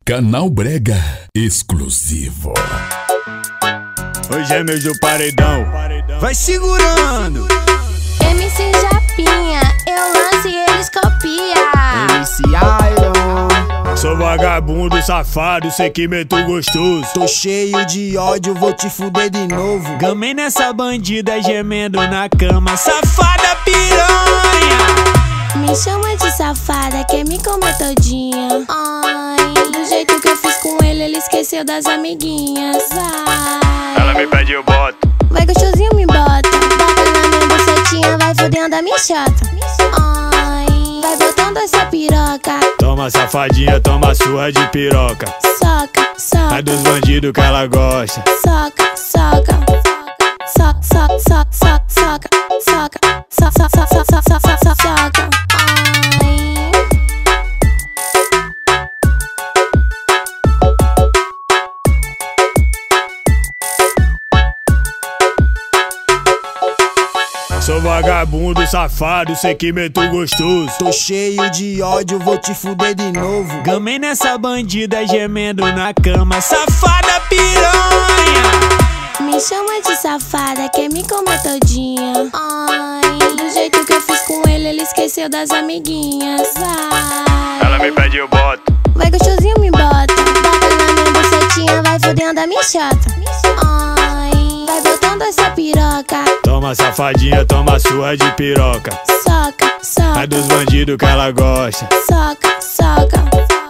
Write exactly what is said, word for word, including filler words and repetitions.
Canal Brega exclusivo. Hoje é mês do paredão. Vai segurando. M C Japinha, eu lanço e eles copiam. M C Iron. Sou vagabundo, safado, sei que meto gostoso. Tô cheio de ódio, vou te fuder de novo. Gamei nessa bandida gemendo na cama. Safada piranha. Me chama de safada, quer me comer todinha. Ai, do jeito que eu fiz com ele, ele esqueceu das amiguinhas. Vai. Ela me pede, eu boto. Vai gostosinho, me bota. Bota na minha bucetinha, vai fudendo a minha chata. Ai, vai botando essa piroca. Toma safadinha, toma surra de piroca. Soca, soca. É dos bandidos que ela gosta. Soca, soca. Soca, soca, soca, soca, soca. Soca, soca, soca, soca, soca, soca, soca. Ai. Sou vagabundo, safado, sei que meto gostoso. Tô cheio de ódio, vou te fuder de novo. Gamei nessa bandida gemendo na cama. Safada piranha. Me chama de safada, quer me comer todinha. Ai, do jeito que eu fiz com ele, ele esqueceu das amiguinhas. Vai. Ela me pede, eu boto. Vai gostosinho, me bota. Bota na minha bucetinha, vai fudendo a minha chata. Ai, vai botando essa piroca. Toma safadinha, toma surra de piroca. Soca, soca. É dos bandidos que ela gosta. Soca, soca.